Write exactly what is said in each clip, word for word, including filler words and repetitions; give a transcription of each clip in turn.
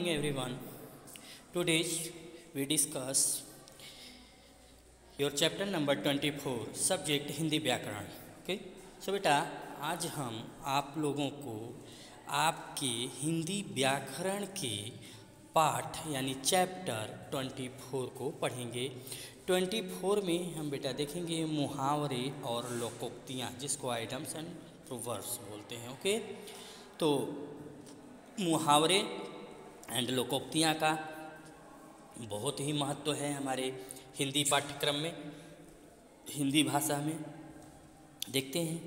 everyone. Today we discuss your chapter number twenty-four, subject Hindi व्याकरण. Okay so बेटा, आज हम आप लोगों को आपके हिंदी व्याकरण के पाठ यानी चैप्टर चौबीस को पढ़ेंगे. चौबीस में हम बेटा देखेंगे मुहावरे और लोकोक्तियाँ, जिसको आइडम्स एंड प्रोवर्ब्स बोलते हैं. ओके तो मुहावरे एंड लोकोक्तियाँ का बहुत ही महत्व है हमारे हिंदी पाठ्यक्रम में. हिंदी भाषा में देखते हैं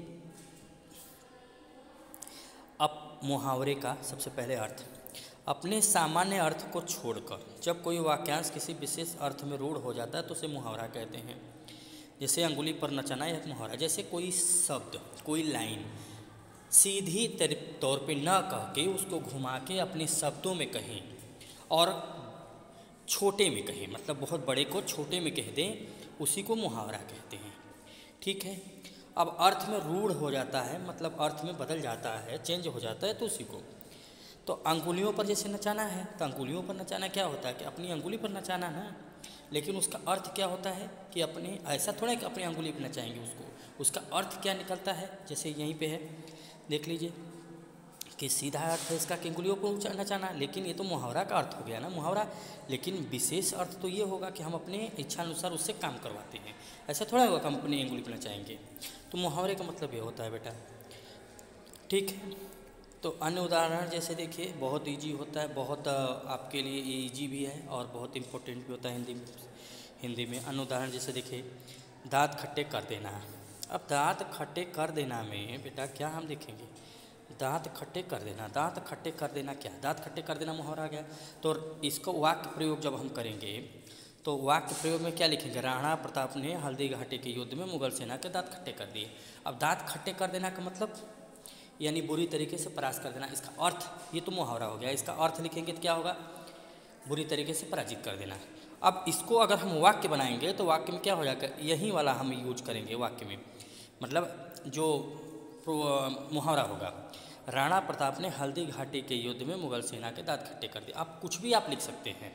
अब मुहावरे का सबसे पहले अर्थ. अपने सामान्य अर्थ को छोड़कर जब कोई वाक्यांश किसी विशेष अर्थ में रूढ़ हो जाता है तो उसे मुहावरा कहते हैं. जैसे अंगुली पर नचाना यह मुहावरा. जैसे कोई शब्द, कोई लाइन सीधी तौर पे न कह के उसको घुमा के अपने शब्दों में कहें और छोटे में कहें, मतलब बहुत बड़े को छोटे में कह दें, उसी को मुहावरा कहते हैं. ठीक है. अब अर्थ में रूढ़ हो जाता है, मतलब अर्थ में बदल जाता है, चेंज हो जाता है, तो उसी को. तो अंगुलियों पर जैसे नचाना है, तो अंगुलियों पर नचाना क्या होता है कि अपनी अंगुली पर नचाना ना, लेकिन उसका अर्थ क्या होता है कि अपने, ऐसा थोड़ा कि अपनी अंगुली पर नचाएंगे उसको. उसका अर्थ क्या निकलता है, जैसे यहीं पे है, देख लीजिए कि सीधा अर्थ है इसका कि अंगुलियों पर नचाना, लेकिन ये तो मुहावरा का अर्थ हो गया ना मुहावरा. लेकिन विशेष अर्थ तो ये होगा कि हम अपने इच्छा अनुसार उससे काम करवाते हैं. ऐसा थोड़ा होगा कि हम अपनी अंगुली पर नचाएंगे. तो मुहावरे का मतलब ये होता है बेटा. ठीक है. तो अन्य उदाहरण जैसे देखिए, बहुत इजी होता है, बहुत आपके लिए इजी भी है और बहुत इम्पोर्टेंट भी होता है हिंदी हिंदी में. अन्य उदाहरण जैसे देखिए, दांत खट्टे कर देना. अब दांत खट्टे कर देना में बेटा क्या हम देखेंगे, दांत खट्टे कर देना. दांत खट्टे कर देना क्या, दांत खट्टे कर देना मुहावरा आ गया. तो इसको वाक्य प्रयोग जब हम करेंगे तो वाक्य प्रयोग में क्या लिखेंगे, राणा प्रताप ने हल्दी घाटी के युद्ध में मुगल सेना के दांत खट्टे कर दिए. अब दांत खट्टे कर देना का मतलब यानी बुरी तरीके से परास्त कर देना. इसका अर्थ ये तो मुहावरा हो गया. इसका अर्थ लिखेंगे तो क्या होगा, बुरी तरीके से पराजित कर देना. अब इसको अगर हम वाक्य बनाएंगे तो वाक्य में क्या हो जाएगा, यही वाला हम यूज करेंगे वाक्य में. मतलब जो मुहावरा होगा, राणा प्रताप ने हल्दी घाटी के युद्ध में मुगल सेना के दांत खट्टे कर दिए. आप कुछ भी आप लिख सकते हैं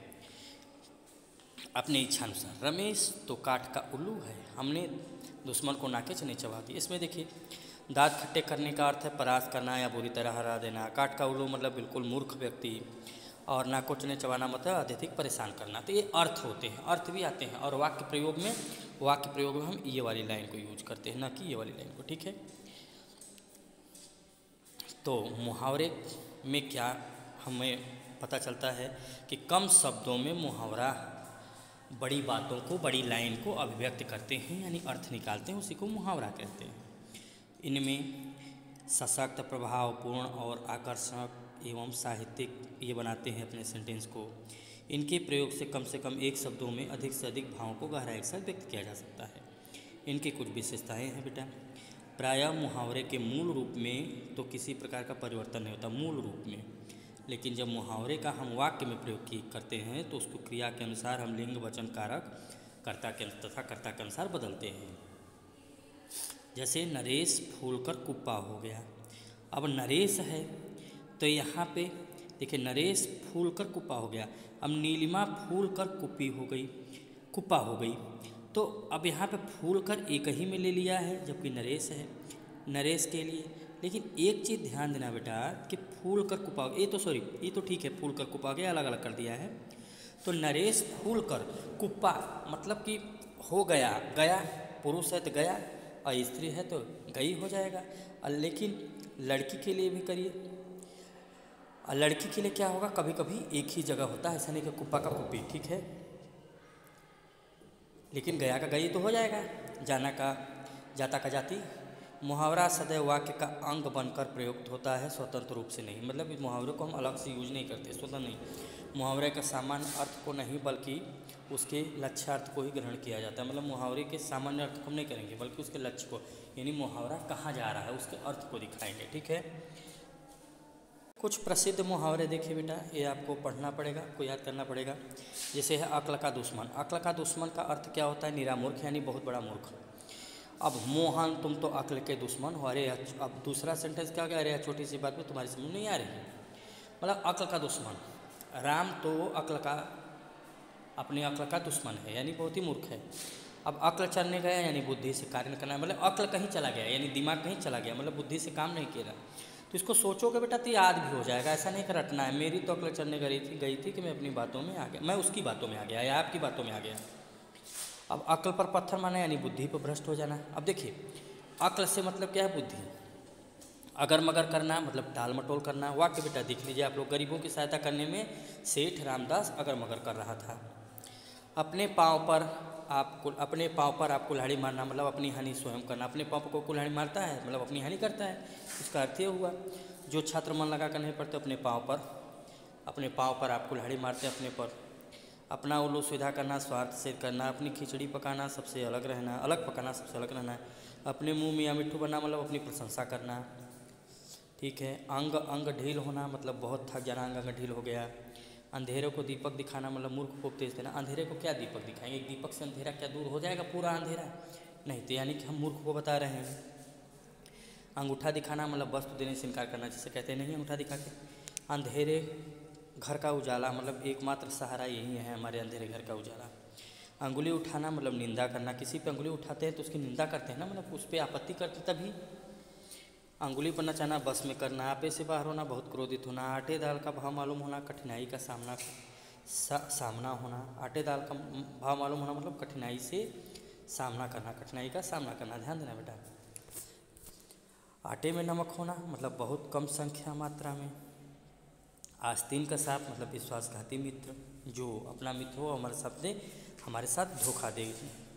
अपने इच्छा अनुसार. रमेश तो काठ का उल्लू है, हमने दुश्मन को नाके से नहीं चबा दिया. इसमें देखिए दांत खट्टे करने का अर्थ है परास्त करना या बुरी तरह हरा देना. काठ का उल्लू मतलब बिल्कुल मूर्ख व्यक्ति, और नाकोचने चबाना मतलब अत्यधिक परेशान करना. तो ये अर्थ होते हैं, अर्थ भी आते हैं. और वाक्य प्रयोग में वाक्य प्रयोग में हम ये वाली लाइन को यूज करते हैं, ना कि ये वाली लाइन को. ठीक है. तो मुहावरे में क्या हमें पता चलता है कि कम शब्दों में मुहावरा बड़ी बातों को, बड़ी लाइन को अभिव्यक्त करते हैं, यानी अर्थ निकालते हैं, उसी को मुहावरा कहते हैं. इनमें सशक्त, प्रभावपूर्ण और आकर्षक एवं साहित्यिक ये बनाते हैं अपने सेंटेंस को. इनके प्रयोग से कम से कम एक शब्दों में अधिक से अधिक भावों को गहराई से व्यक्त किया जा सकता है. इनकी कुछ विशेषताएं हैं बेटा. प्रायः मुहावरे के मूल रूप में तो किसी प्रकार का परिवर्तन नहीं होता, मूल रूप में. लेकिन जब मुहावरे का हम वाक्य में प्रयोग की करते हैं तो उसको क्रिया के अनुसार हम लिंग, वचन, कारक, कर्ता के तथा कर्ता के अनुसार बदलते हैं. जैसे नरेश फूलकर कुप्पा हो गया. अब नरेश है तो यहाँ पे देखिए नरेश फूल कर कुप्पा हो गया. अब नीलिमा फूल कर कुप्पी हो गई, कुप्पा हो गई. तो अब यहाँ पे फूल कर एक ही में ले लिया है, जबकि नरेश है नरेश के लिए. लेकिन एक चीज़ ध्यान देना बेटा कि फूल कर कुप्पा, ये तो सॉरी ये तो ठीक है, फूल कर कुप्पा गया, अलग अलग कर दिया है. तो नरेश फूल कर कुप्पा मतलब कि हो गया, गया, पुरुष है तो गया और स्त्री है तो गई हो जाएगा. लेकिन लड़की के लिए भी करिए, लड़की के लिए क्या होगा, कभी कभी एक ही जगह होता है, ऐसा नहीं कि कुप्पा का कुप्पी. ठीक है. लेकिन गया का गई तो हो जाएगा, जाना का जाता का जाती. मुहावरा सदैव वाक्य का अंग बनकर प्रयुक्त होता है, स्वतंत्र रूप से नहीं. मतलब इस मुहावरे को हम अलग से यूज नहीं करते, स्वतंत्र नहीं. मुहावरे का सामान्य अर्थ को नहीं बल्कि उसके लक्ष्यार्थ को ही ग्रहण किया जाता है. मतलब मुहावरे के सामान्य अर्थ को हम नहीं करेंगे बल्कि उसके लक्ष्य को, यानी मुहावरा कहाँ जा रहा है उसके अर्थ को दिखाएंगे. ठीक है. कुछ प्रसिद्ध मुहावरे देखिए बेटा, ये आपको पढ़ना पड़ेगा, को याद करना पड़ेगा. जैसे है अक्ल का दुश्मन. अक्ल का दुश्मन का अर्थ क्या होता है, निरामूर्ख, यानी बहुत बड़ा मूर्ख. अब मोहन तुम तो अक्ल के दुश्मन हो. अरे अब दूसरा सेंटेंस क्या क्या, अरे छोटी सी बात में तुम्हारी समझ नहीं आ रही. मतलब अक्ल का दुश्मन, राम तो अक्ल का अपने अक्ल का दुश्मन है, यानी बहुत ही मूर्ख है। अब अक्ल चलने गया यानी बुद्धि से कार्य न करना, मतलब अक्ल कहीं चला गया यानी दिमाग कहीं चला गया, मतलब बुद्धि से काम नहीं किया। तो इसको सोचोगे बेटा तो याद भी हो जाएगा, ऐसा नहीं कर रटना है। मेरी तो अक्ल चलने गई थी गई थी कि मैं अपनी बातों में आ गया, मैं उसकी बातों में आ गया या आपकी बातों में आ गया। अब अक्ल पर पत्थर मारना यानी बुद्धि पर भ्रष्ट हो जाना। अब देखिए अक्ल से मतलब क्या है, बुद्धि। अगर मगर करना मतलब टाल मटोल करना। वाक्य बेटा देख लीजिए आप लोग, गरीबों की सहायता करने में सेठ रामदास अगर मगर कर रहा था। अपने पाँव पर आप अपने पाँव पर आप कुल्हाड़ी मारना मतलब अपनी हानि स्वयं करना। अपने पाँव पर कोई कुल्हाड़ी मारता है मतलब अपनी हानि करता है, इसका अर्थ ये हुआ। जो छात्र मन लगा कर नहीं पढ़ते अपने पाँव पर अपने पाँव पर आप कुल्हाड़ी मारते अपने पर। अपना उल्लू सीधा करना, स्वार्थ से करना, अपनी खिचड़ी पकाना, सबसे अलग रहना, अलग पकाना सबसे अलग रहना। अपने मुँह मियाँ मिट्ठू बनना मतलब अपनी प्रशंसा करना। ठीक है। अंग अंग ढील होना मतलब बहुत थक जाना, अंग अंग ढील हो गया। अंधेरे को दीपक दिखाना मतलब मूर्ख को उपदेश देना। अंधेरे को क्या दीपक दिखाएंगे, एक दीपक से अंधेरा क्या दूर हो जाएगा पूरा अंधेरा, नहीं तो यानी कि हम मूर्ख को बता रहे हैं। अंगूठा दिखाना मतलब वस्तु देने से इनकार करना, जिसे कहते नहीं अंगूठा दिखा के। अंधेरे घर का उजाला मतलब एकमात्र सहारा यही है हमारे अंधेरे घर का उजाला। अंगुली उठाना मतलब निंदा करना, किसी पे अंगुली उठाते हैं तो उसकी निंदा करते हैं ना, मतलब उस पर आपत्ति करते तभी। अंगुली पर नचाना, बस में करना, आपे से बाहर होना, बहुत क्रोधित होना। आटे दाल का भाव मालूम होना, कठिनाई का सामना सा, सामना होना। आटे दाल का भाव मालूम होना मतलब कठिनाई से सामना करना, कठिनाई का सामना करना। ध्यान देना बेटा। आटे में नमक होना मतलब बहुत कम संख्या मात्रा में। आस्तीन का सांप मतलब विश्वासघाती मित्र, जो अपना मित्र हो हमारे साथ हमारे साथ धोखा दे।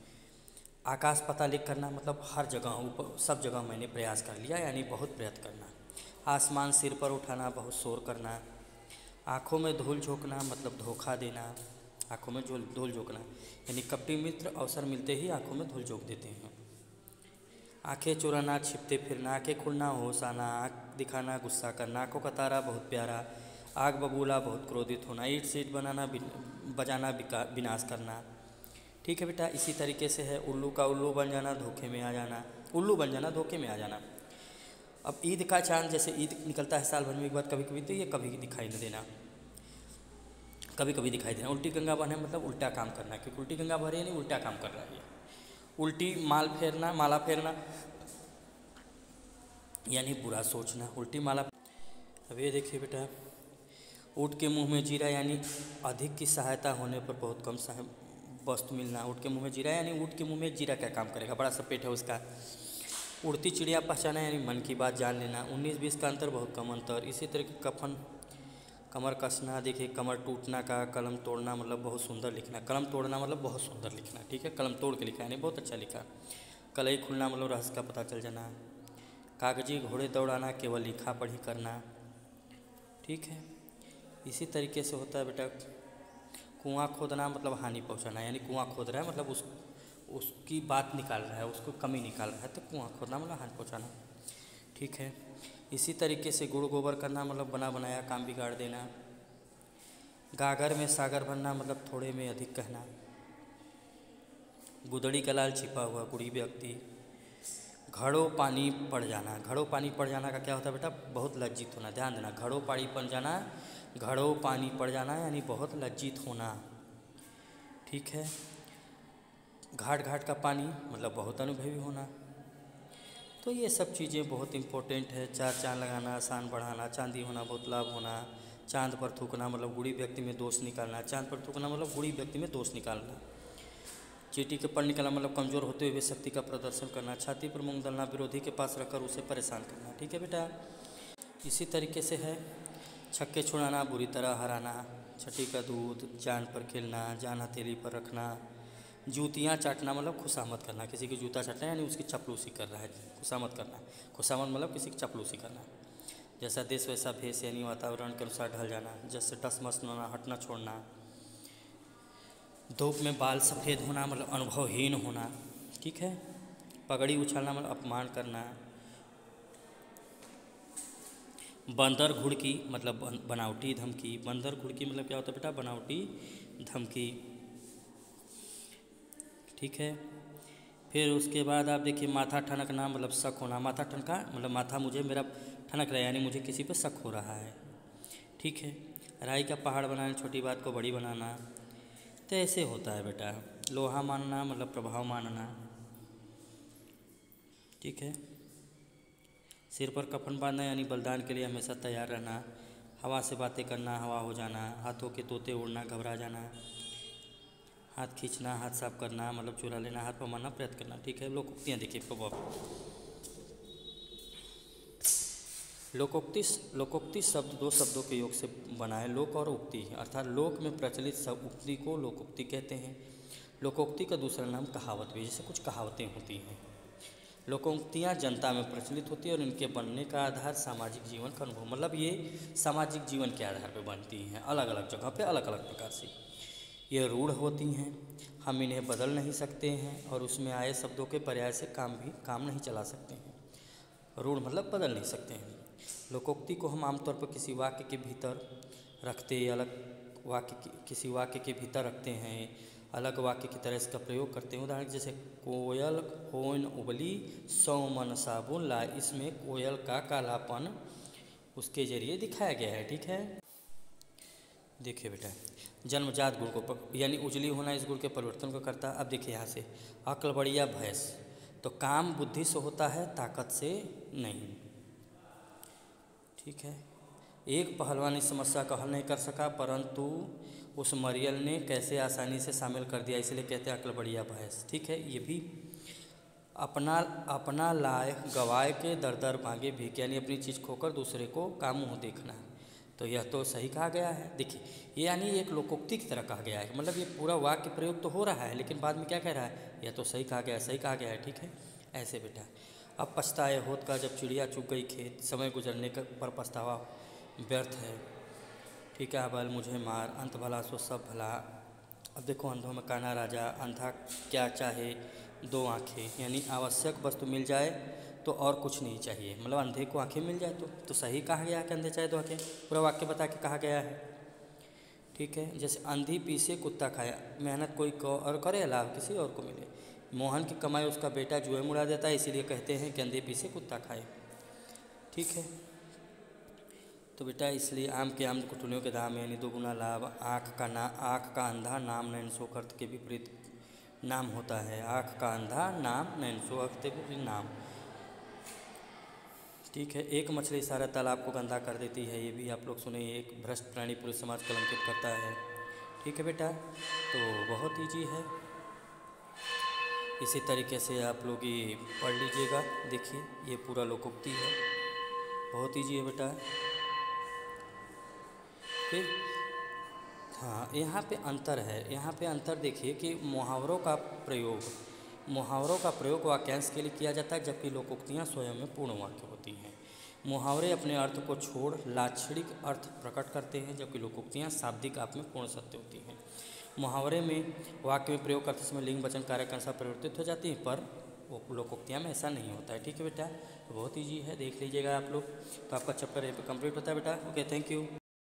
आकाश पता लिख करना मतलब हर जगह ऊपर सब जगह मैंने प्रयास कर लिया यानी बहुत प्रयत्न करना। आसमान सिर पर उठाना, बहुत शोर करना। आँखों में धूल झोंकना मतलब धोखा देना, आँखों में धूल झोंकना यानी कपटी मित्र अवसर मिलते ही आँखों में धूल झोंक देते हैं। आंखें चुराना, छिपते फिरना, आँखें खुलना, होश आना, आँख दिखाना, गुस्सा करना। आँखों का तारा बहुत प्यारा, आग बबूला, बहुत क्रोधित होना। ईट सीट बनाना, बजाना, विनाश करना। ठीक है बेटा। इसी तरीके से है उल्लू का उल्लू बन जाना, धोखे में आ जाना। उल्लू बन जाना, धोखे में आ जाना। अब ईद का चांद, जैसे ईद निकलता है साल भर में एक बार कभी कभी, तो ये कभी दिखाई न देना, कभी कभी दिखाई देना। उल्टी गंगा बहना मतलब उल्टा काम करना, क्योंकि उल्टी गंगा बह रही है नहीं उल्टा काम कर रहा है। उल्टी माल फेरना, माला फेरना यानी बुरा सोचना, उल्टी माला। अब ये देखिए बेटा, ऊँट के मुंह में जीरा यानी अधिक की सहायता होने पर बहुत कम सहाय वस्तु मिलना। ऊँट के मुंह में जीरा यानी ऊँट के मुंह में जीरा क्या काम करेगा, बड़ा सा पेट है उसका। उड़ती चिड़िया पहचाना यानी मन की बात जान लेना। उन्नीस बीस का अंतर, बहुत कम अंतर। इसी तरह के कफन, कमर कसना, देखिए कमर टूटना का। कलम तोड़ना मतलब बहुत सुंदर लिखना, कलम तोड़ना मतलब बहुत सुंदर लिखना। ठीक है, कलम तोड़ के लिखा यानी बहुत अच्छा लिखा। कलई खुलना मतलब रहस्य का पता चल जाना। कागजी घोड़े दौड़ाना, केवल लिखा पढ़ी करना। ठीक है, इसी तरीके से होता है बेटा। कुआं खोदना मतलब हानि पहुंचाना, यानी कुआं खोद रहा है मतलब उस उसकी बात निकाल रहा है, उसको कमी निकाल रहा है, तो कुआं खोदना मतलब हानि पहुंचाना। ठीक है, इसी तरीके से गुड़ गोबर करना मतलब बना बनाया काम बिगाड़ देना। गागर में सागर बनना मतलब थोड़े में अधिक कहना। गुदड़ी का लाल छिपा हुआ गुड़ी व्यक्ति। घड़ों पानी पड़ जाना, घड़ों पानी पड़ जाना का क्या होता है बेटा, बहुत लज्जित होना। ध्यान देना, घड़ों पानी पड़ जाना, घड़ों पानी पड़ जाना यानी बहुत लज्जित होना। ठीक है, घाट घाट का पानी मतलब बहुत अनुभवी होना। तो ये सब चीज़ें बहुत इम्पोर्टेंट है। चार चांद लगाना, आसान बढ़ाना, चांदी होना, बहुत लाभ होना। चांद पर थूकना मतलब गुड़ी व्यक्ति में दोष निकालना। चांद पर थूकना मतलब गुड़ी व्यक्ति में दोष निकालना। चींटी के पर निकलना मतलब कमज़ोर होते हुए शक्ति का प्रदर्शन करना। छाती पर मूंग दलना, विरोधी के पास रखकर उसे परेशान करना। ठीक है बेटा, इसी तरीके से है छक्के छुड़ाना, बुरी तरह हराना। छठी का दूध, जान पर खेलना, जान हथेली पर रखना। जूतियाँ चाटना मतलब खुशामद करना, किसी की जूता चाटना यानी उसकी चपलूसी कर रहा है, खुशामद करना। खुशामद मतलब किसी की चपलूसी करना। जैसा देश वैसा भेष यानी वातावरण के अनुसार ढल जाना। जैसे टस मस होना, हटना छोड़ना। धूप में बाल सफ़ेद होना मतलब अनुभवहीन होना। ठीक है, पगड़ी उछालना मतलब अपमान करना। बंदर घुड़की मतलब बनावटी धमकी। बंदर घुड़की मतलब क्या होता है बेटा, बनावटी धमकी। ठीक है, फिर उसके बाद आप देखिए माथा ठनकना मतलब शक होना। माथा ठनका मतलब माथा मुझे मेरा ठनक रहा है यानी मुझे किसी पर शक हो रहा है। ठीक है, राई का पहाड़ बनाना, छोटी बात को बड़ी बनाना। तो ऐसे होता है बेटा। लोहा मानना मतलब प्रभाव मानना, ठीक है। सिर पर कफन बांधना यानी बलिदान के लिए हमेशा तैयार रहना। हवा से बातें करना, हवा हो जाना। हाथों के तोते उड़ना, घबरा जाना। हाथ खींचना, हाथ साफ करना मतलब चुरा लेना, हाथ पर मारना, प्रयत्न करना, ठीक है। लोकोक्तियाँ देखिए प्रभाव। लोकोक्ति लोकोक्ति शब्द दो शब्दों के योग से बना है, लोक और उक्ति, अर्थात लोक में प्रचलित सब उक्ति को लोकोक्ति कहते हैं। लोकोक्ति का दूसरा नाम कहावत भी, जैसे कुछ कहावतें होती हैं। लोकोक्तियाँ जनता में प्रचलित होती हैं और इनके बनने का आधार सामाजिक जीवन का अनुभव, मतलब ये सामाजिक जीवन के आधार पर बनती हैं, अलग अलग जगह पे अलग अलग प्रकार से। ये रूढ़ होती हैं, हम इन्हें बदल नहीं सकते हैं और उसमें आए शब्दों के पर्याय से काम भी काम नहीं चला सकते हैं। रूढ़ मतलब बदल नहीं सकते हैं। लोकोक्ति को हम आमतौर पर किसी वाक्य के भीतर रखते, अलग वाक्य की किसी वाक्य के भीतर रखते हैं, अलग वाक्य की तरह इसका प्रयोग करते हैं। उदाहरण जैसे कोयल होन उबली सौ मन साबुन ला, इसमें कोयल का कालापन उसके जरिए दिखाया गया है, ठीक है। देखिए बेटा, जन्मजात गुण को यानी उजली होना इस गुण के परिवर्तन को करता है। अब देखिए यहाँ से अक्ल बढ़िया भैंस, तो काम बुद्धि से होता है, ताकत से नहीं, ठीक है। एक पहलवान इस समस्या का हल नहीं कर सका, परंतु उस मरियल ने कैसे आसानी से शामिल कर दिया, इसलिए कहते हैं अक्ल बढ़िया भैंस, ठीक है। ये भी अपना अपना लाए गवाए के दर दर मांगे भीख, यानी अपनी चीज़ खोकर दूसरे को काम मुँह देखना, तो यह तो सही कहा गया है। देखिए ये यानी एक लोकोक्ति की तरह कहा गया है, मतलब ये पूरा वाक्य प्रयोग तो हो रहा है लेकिन बाद में क्या कह रहा है, यह तो सही कहा गया है, सही कहा गया है, ठीक है। ऐसे बेटा, अब पछताए होत का जब चिड़िया चुग गई खेत, समय गुजरने का पर पछतावा व्यर्थ है, ठीक है। बैल मुझे मार, अंत भला सो सब भला। अब देखो अंधों में काना राजा, अंधा क्या चाहे दो आँखें, यानी आवश्यक वस्तु मिल जाए तो और कुछ नहीं चाहिए, मतलब अंधे को आँखें मिल जाए तो तो सही कहा गया है कि अंधे चाहे दो आँखें, पूरा वाक्य बता के कहा गया है, ठीक है। जैसे अंधी पीसे कुत्ता खाया, मेहनत कोई और करे लाभ किसी और को मिले। मोहन की कमाई उसका बेटा जुए में उड़ा देता है, इसीलिए कहते हैं कि अंधे पीसे कुत्ता खाए, ठीक है। तो बेटा इसलिए आम के आम कुटुनियों के दाम यानी दो गुना लाभ। आँख का ना आँख का अंधा नाम नैन सो अर्थ के विपरीत नाम होता है। आँख का अंधा नाम नैन सो अर्थ के विपरीत नाम, ठीक है। एक मछली सारा तालाब को गंदा कर देती है, ये भी आप लोग सुने। एक भ्रष्ट प्राणी पूरे समाज को कलंकित करता है, ठीक है बेटा। तो बहुत ईजी है, इसी तरीके से आप लोग ये पढ़ लीजिएगा। देखिए ये पूरा लोकोक्ति है, बहुत ईजी है बेटा। फिर हाँ, यहाँ पे अंतर है, यहाँ पे अंतर देखिए कि मुहावरों का प्रयोग मुहावरों का प्रयोग वाक्यांश के लिए किया जाता है, जबकि लोकोक्तियाँ स्वयं में पूर्ण वाक्य होती हैं। मुहावरे अपने अर्थ को छोड़ लाक्षणिक अर्थ प्रकट करते हैं, जबकि लोकोक्तियाँ शाब्दिक आप में पूर्ण सत्य होती हैं। मुहावरे में वाक्य में प्रयोग करते समय लिंग वचन कार्य के अनुसार परिवर्तित हो जाती हैं, पर वो लोकोक्तियाँ में ऐसा नहीं होता है, ठीक है बेटा। तो बहुत ईजी है, देख लीजिएगा आप लोग। तो आपका चैप्टर यहाँ पे कंप्लीट होता है बेटा। Okay, thank you.